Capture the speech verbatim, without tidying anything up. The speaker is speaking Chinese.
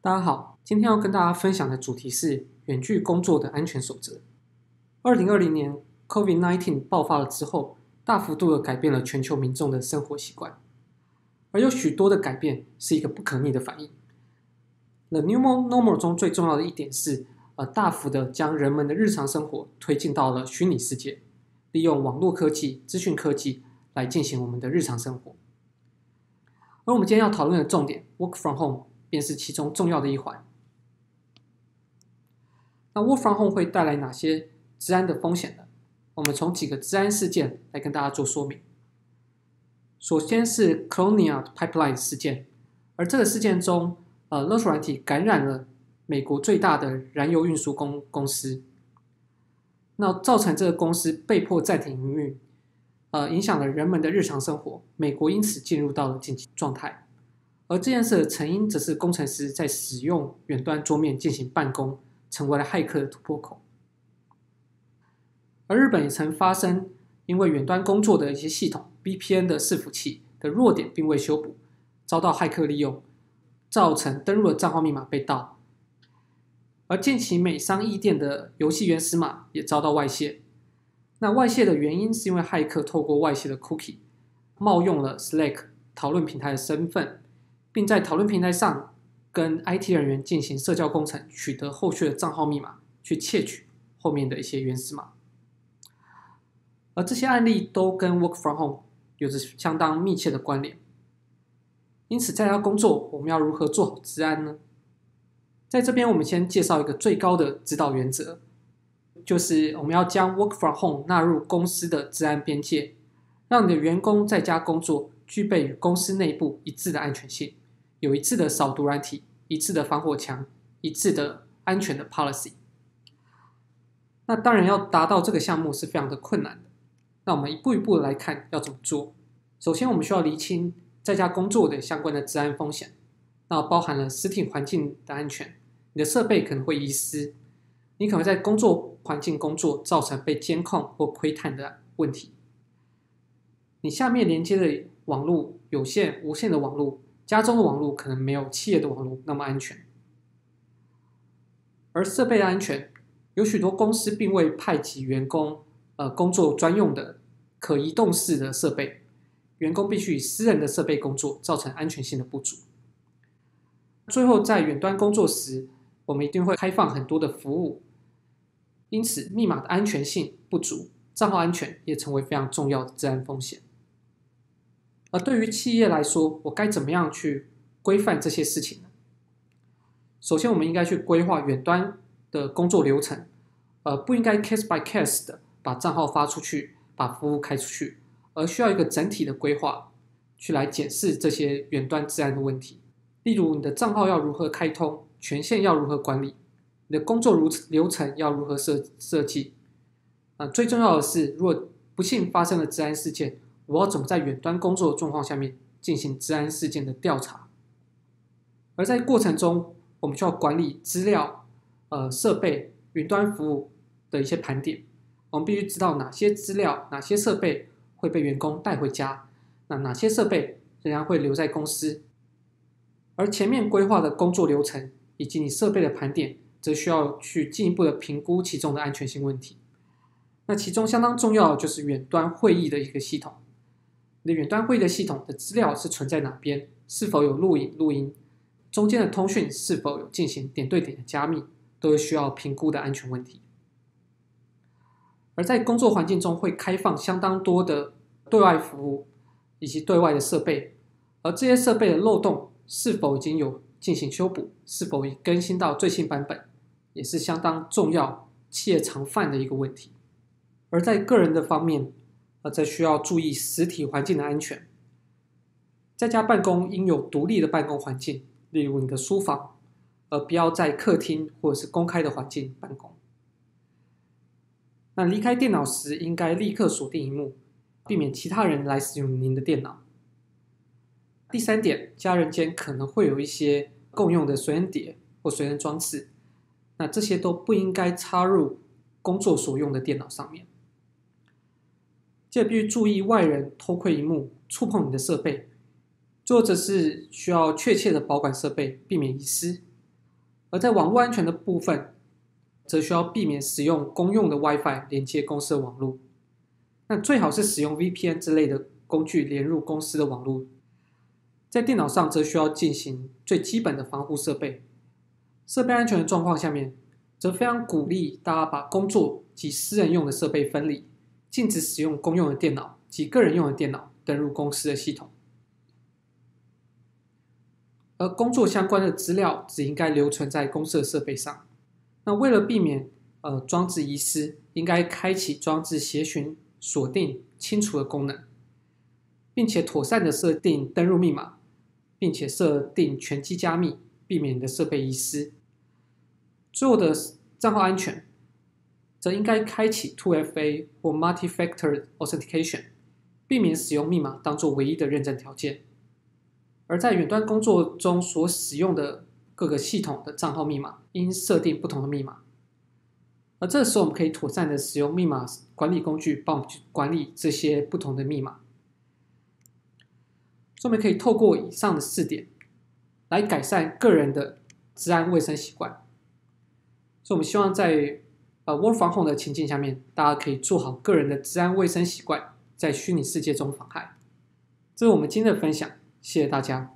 大家好，今天要跟大家分享的主题是远距工作的安全守则。二零二零年 COVID 十九 爆发了之后，大幅度的改变了全球民众的生活习惯，而有许多的改变是一个不可逆的反应。The New Normal 中最重要的一点是，呃，大幅的将人们的日常生活推进到了虚拟世界，利用网络科技、资讯科技来进行我们的日常生活。而我们今天要讨论的重点 ，Work from Home 便是其中重要的一环。那 Work from Home 会带来哪些治安的风险呢？我们从几个治安事件来跟大家做说明。首先是 Colonial Pipeline 事件，而这个事件中，呃，勒索软体感染了美国最大的燃油运输公公司，那造成这个公司被迫暂停营运，呃，影响了人们的日常生活，美国因此进入到了紧急状态。而这件事的成因则是工程师在使用远端桌面进行办公，成为了骇客的突破口。而日本也曾发生因为远端工作的一些系统 V P N 的伺服器的弱点并未修补，遭到骇客利用，造成登录的账号密码被盗。而近期美商易店的游戏原始码也遭到外泄。那外泄的原因是因为骇客透过外泄的 cookie 冒用了 Slack 讨论平台的身份，并在讨论平台上跟 I T 人员进行社交工程，取得后续的账号密码，去窃取后面的一些原始码。而这些案例都跟 Work from Home 有着相当密切的关联。因此在家工作，我们要如何做好治安呢？在这边我们先介绍一个最高的指导原则，就是我们要将 Work from Home 纳入公司的治安边界，让你的员工在家工作具备与公司内部一致的安全性，有一致的扫毒软体，一致的防火墙，一致的安全的 policy。 那当然要达到这个项目是非常的困难的，那我们一步一步的来看要怎么做。首先我们需要厘清在家工作的相关的治安风险，那包含了实体环境的安全，你的设备可能会遗失，你可能在工作环境工作造成被监控或窥探的问题，你下面连接的网络有线、无线的网络，家中的网络可能没有企业的网络那么安全。而设备的安全，有许多公司并未派给员工呃工作专用的可移动式的设备，员工必须以私人的设备工作，造成安全性的不足。最后在远端工作时，我们一定会开放很多的服务，因此密码的安全性不足，账号安全也成为非常重要的治安风险。而对于企业来说，我该怎么样去规范这些事情呢？首先我们应该去规划远端的工作流程，呃，不应该 case by case 的把账号发出去，把服务开出去，而需要一个整体的规划，去来检视这些远端治安的问题。例如你的账号要如何开通，权限要如何管理，你的工作流程要如何设设计。呃，最重要的是，如果不幸发生了治安事件，我要怎么在远端工作的状况下面进行治安事件的调查。而在过程中，我们需要管理资料、呃设备、云端服务的一些盘点。我们必须知道哪些资料、哪些设备会被员工带回家，那哪些设备仍然会留在公司。而前面规划的工作流程以及你设备的盘点，则需要去进一步的评估其中的安全性问题。那其中相当重要的就是远端会议的一个系统。你的远端会议的系统的资料是存在哪边，是否有录影录音，中间的通讯是否有进行点对点的加密，都是需要评估的安全问题。而在工作环境中会开放相当多的对外服务以及对外的设备，而这些设备的漏洞是否已经有进行修补，是否已更新到最新版本，也是相当重要企业常犯的一个问题。而在个人的方面，呃，则需要注意实体环境的安全。在家办公应有独立的办公环境，例如你的书房，而不要在客厅或者是公开的环境办公。那离开电脑时，应该立刻锁定萤幕，避免其他人来使用您的电脑。第三点，家人间可能会有一些共用的随身碟或随身装置，那这些都不应该插入工作所用的电脑上面。接着必须注意外人偷窥萤幕、触碰你的设备，或者是需要确切的保管设备，避免遗失。 而在网络安全的部分，则需要避免使用公用的 WiFi 连接公司的网络。那最好是使用 V P N 之类的工具连入公司的网络。在电脑上则需要进行最基本的防护设备。设备安全的状况下面，则非常鼓励大家把工作及私人用的设备分离，禁止使用公用的电脑及个人用的电脑登入公司的系统。而工作相关的资料只应该留存在公司的设备上。那为了避免呃装置遗失，应该开启装置协寻、锁定、清除的功能，并且妥善的设定登入密码，并且设定全机加密，避免你的设备遗失。最后的账号安全，则应该开启 two F A 或 Multi-Factor Authentication， 避免使用密码当作唯一的认证条件。而在远端工作中所使用的各个系统的账号密码，应设定不同的密码。而这时候我们可以妥善的使用密码管理工具，帮我们去管理这些不同的密码。所以我们可以透过以上的四点，来改善个人的治安卫生习惯。所以我们希望在呃 Work from Home 的情境下面，大家可以做好个人的治安卫生习惯，在虚拟世界中妨害。这是我们今天的分享，谢谢大家。